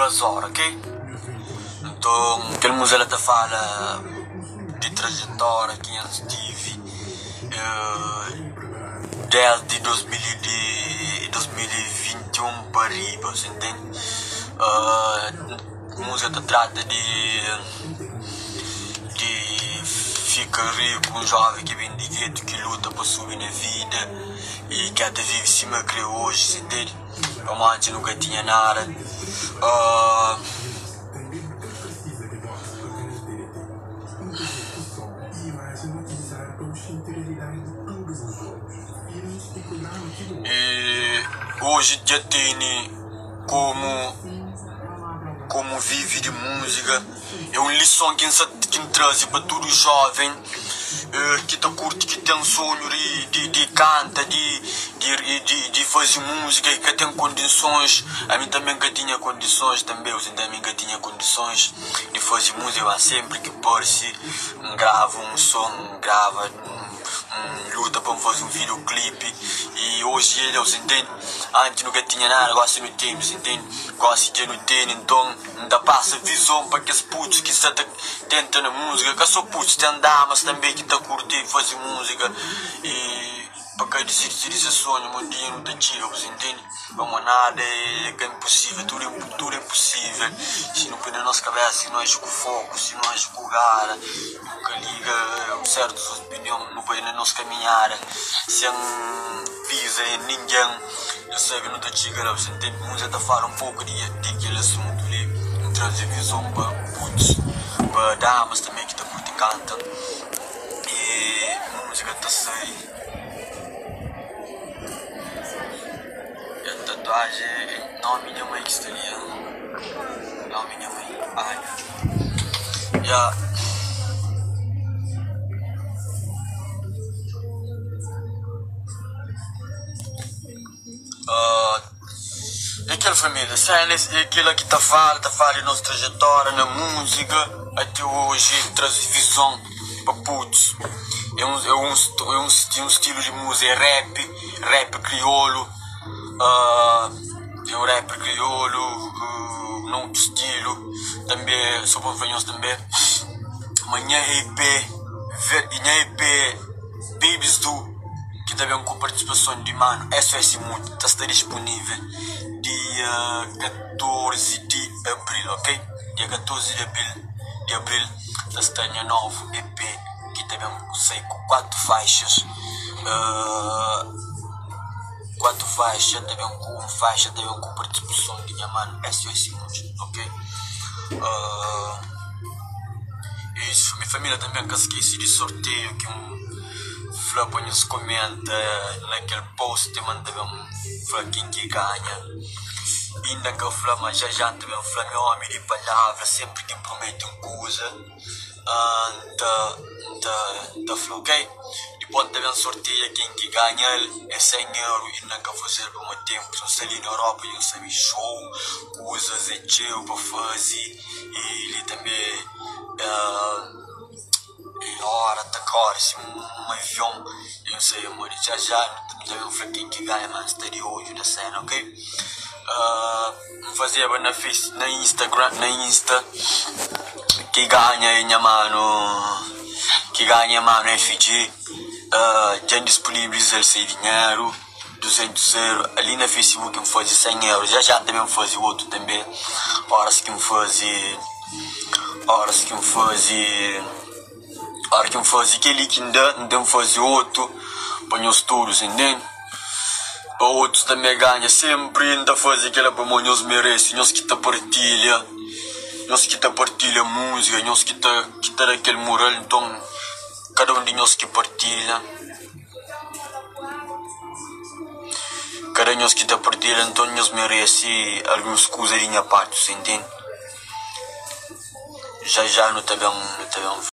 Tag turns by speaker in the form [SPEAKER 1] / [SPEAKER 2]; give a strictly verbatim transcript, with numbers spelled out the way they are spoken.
[SPEAKER 1] duas horas, ok? Então, aquele museu ela fala de trajetória que eu tive uh, desde dois mil e vinte e um para riba, você entende? Uh, a música trata de, de ficar rico, um jovem que vem de gueto, que luta para subir na vida e que até vive cima que hoje, você entende? Como antes nunca tinha nada. Uh, E hoje já tem como, como vive de música. É uma lição que que traz para todo jovem eh, que tá curte, que tem um sonho de, de, de canta, de, de, de, de fazer música e que tem condições. A mim também que tinha condições também, eu também que tinha condições de fazer música, mas sempre que pode-se grava um som, grava um, luta para fazer um videoclipe. E hoje ele, você entende? Antes nunca tinha nada, agora se não tem, você entende? Agora se não tem, então ainda passa visão para aqueles putos que estão tentando na música, que só putos tem damas também que estão curtindo fazer música. E para que desistir desse sonho, um dia não te tira, você entende? Vamos nada, é, é impossível, tudo é, tudo é possível. Se não põe na nossa cabeça, se não age com foco, se não age com gara, nunca liga certas opiniões, não põe na nossa caminhada, se não pisa em ninguém, eu sei que não te tira, você entende? Música está falando um pouco de, de aquele assunto ali, não traz visão para putos, para damas também que está curtindo e canta. E música está saindo. Tatuagem é não a minha mãe que está ali, não a minha mãe, ai, yeah. Uh, e aquela família, é aquilo que está falando, está falando de nossa trajetória na música, até hoje traz visão para putos. É um, é um, é um, um estilo de música, é rap, rap crioulo. Uh, é um rap crioulo, uh, não de estilo, também sou fanhoso também. Amanhã E P, minha E P, Babies Do, que também com participação de mano, S O S muito, está estar disponível dia catorze de abril, ok? Dia catorze de abril, de abril, está estar novo E P, que também sei com quatro faixas. Uh, Quatro faixas, também com faixa, também com participação de minha mano, S O S muito, ok? Uh, isso, minha família também que esqueci de sorteio, que um flapa nos comenta naquele post, manda um flaquinho que ganha. Ainda que eu falo, mas já já também falo, meu homem de palavra, sempre que promete uma coisa, da, da, da flow, ok? Depois também sorteia quem que ganha é cem euros e não quer fazer por muito tempo. Eu sei ali na Europa, eu sei show, coisas e chill para fazer. E ele também é hora, tá claro, se um avião, eu sei, amor, já já também um fraquinho que ganha mais de hoje da cena, ok? Uh, fazia na face, na Instagram, na Insta, que ganha minha mano, que ganha mano F G. Uh, já disponibiliza esse dinheiro, duzentos euros, ali na Facebook me faz cem euros, já já também me faz outro também, horas que me faz, horas que me faz, horas que me faz aquele que ainda, ainda me faz outro, põe os touros, entende? Outros também ganha sempre, ainda faz aquela para nós merece, nós que tá partilha, nós que tá partilha música, nós que tá, que tá daquele moral, então cada um de nós que partilha, cada um que está partilha, então nós merece algumas coisas de minha parte, você entende? Já já não está bem, não está bem.